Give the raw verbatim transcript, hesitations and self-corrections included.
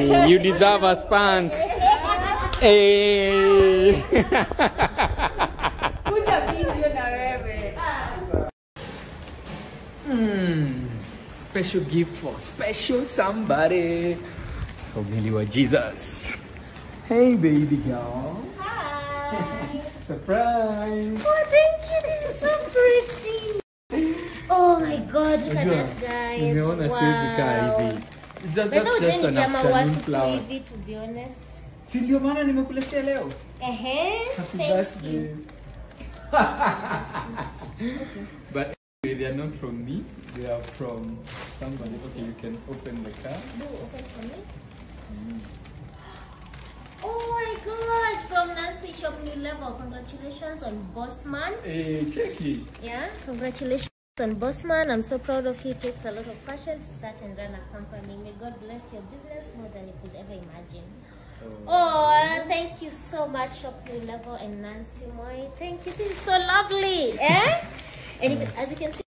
Hey, you deserve a spank. Hey. Hmm. Special gift for special somebody. So Miliwa Jesus. Hey, baby girl. Hi. Surprise. Oh, thank you. This is so pretty. Oh my God, look at that, guys. Wow. That, But that's just an afternoon flower. Hivi, to be honest. Si ndio maana nimekuletea leo. Ehe. Happy Thank birthday. you. But anyway, they are not from me. They are from somebody. Okay, you can open the car. Do open for me. Mm. Oh my God, from Nancy Shop New Level. Congratulations on Bossman. Hey, check it. Yeah, congratulations on Bossman. I'm so proud of you. It takes a lot of passion to start and run a company. May God bless your business more than you could ever imagine. Oh, oh thank you so much, Shop New Level and Nancy Moy. Thank you. This is so lovely. Eh? And you can, as you can see,